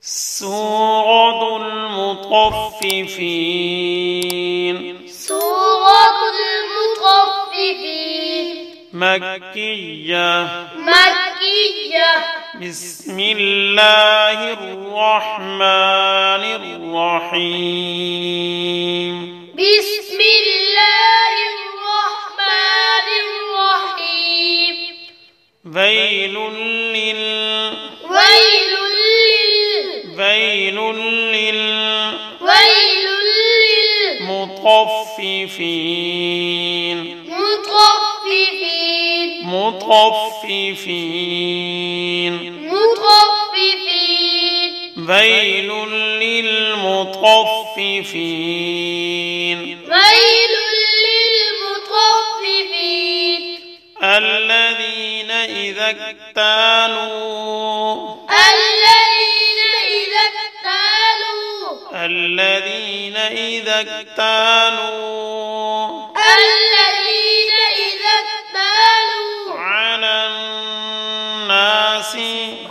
سورة المطففين. سورة المطففين مكية. بسم الله الرحمن الرحيم. بسم الله الرحمن الرحيم. ويل للمطففين. ويل للمطففين. الذين إذا اكتالوا على الناس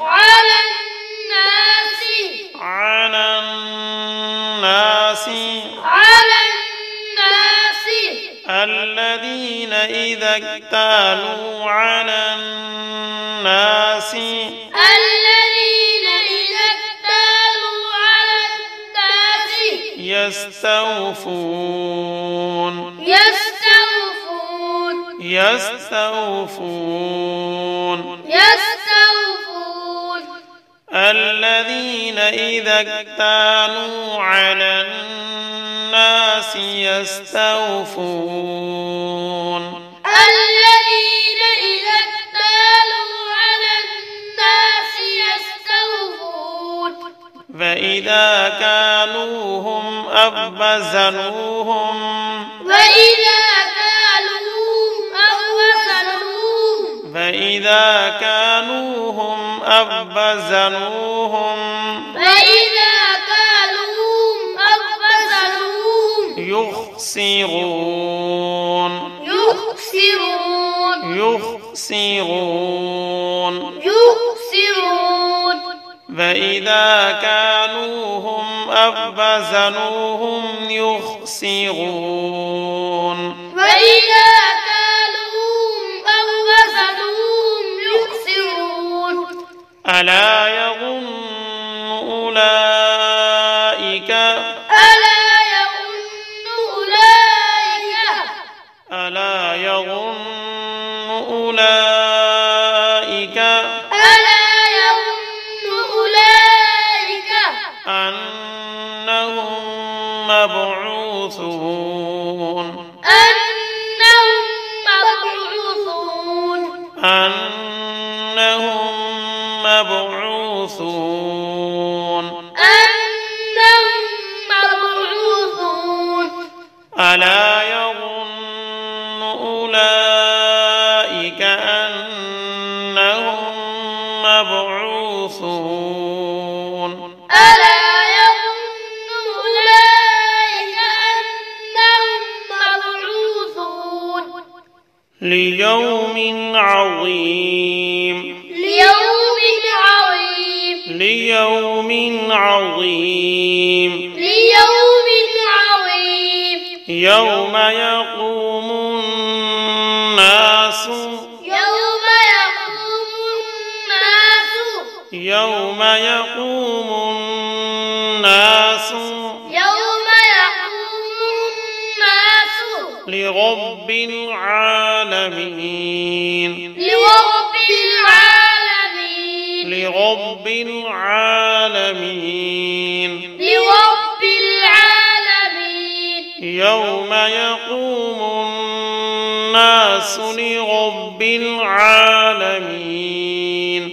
الذين إذا اكتالوا على الناس يستوفون. الذين إذا اكتالوا على الناس يستوفون. فإذا كالوهم أو وزنوهم يخسرون. فإذا كالوهم أو وزنوهم يخسرون. ألا يظن أولئك أنهم مبعوثون. ألا يظن أولئك أنهم مبعوثون. ليوم عظيم. يوم يقوم الناس لرب العالمين. يوم يقوم الناس لرب العالمين.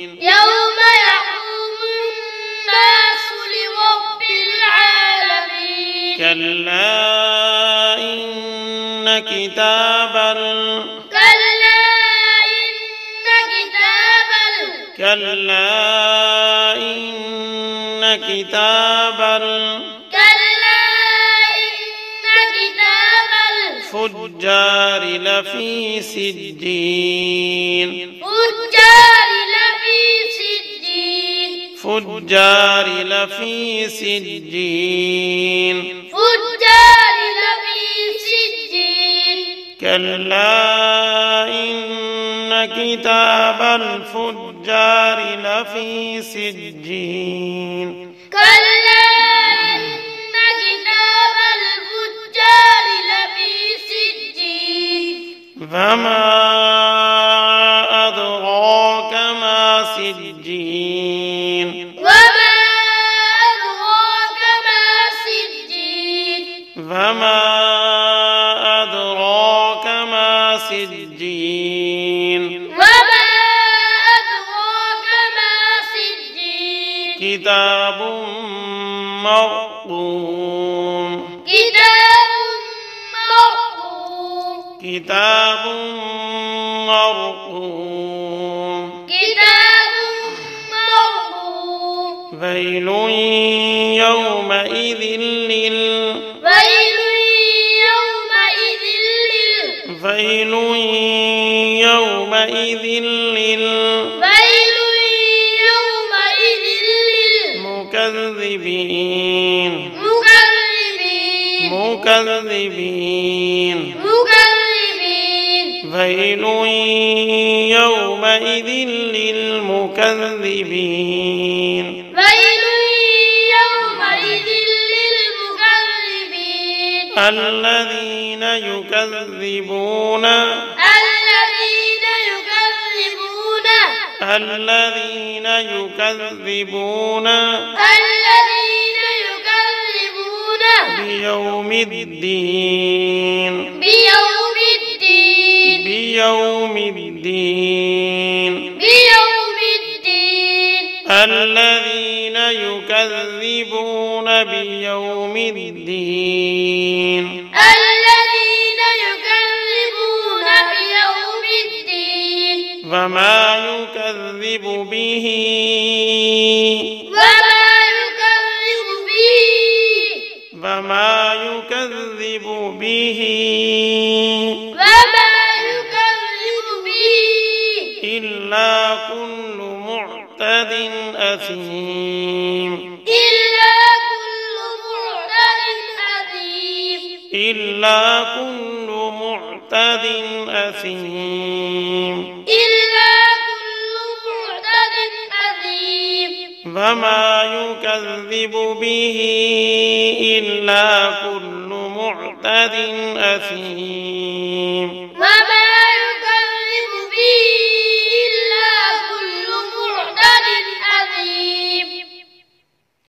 كلا إن كتاب الفجار لفي سجين. الفجار لفي سجين كلا إن كتاب الفجار لفي سجين فما أدراك ما سجين فما أدراك ما سجين كتاب مرقوم كتاب مرقوم ويل يومئذ ويل يومئذ للمكذبين ويل يومئذ للمكذبين الذين يكذبون بيوم الدين الذين يكذبون بيوم الدين وما يكذب به إلا كل معتد أثيم وما يكذب به إلا كل معتد أثيم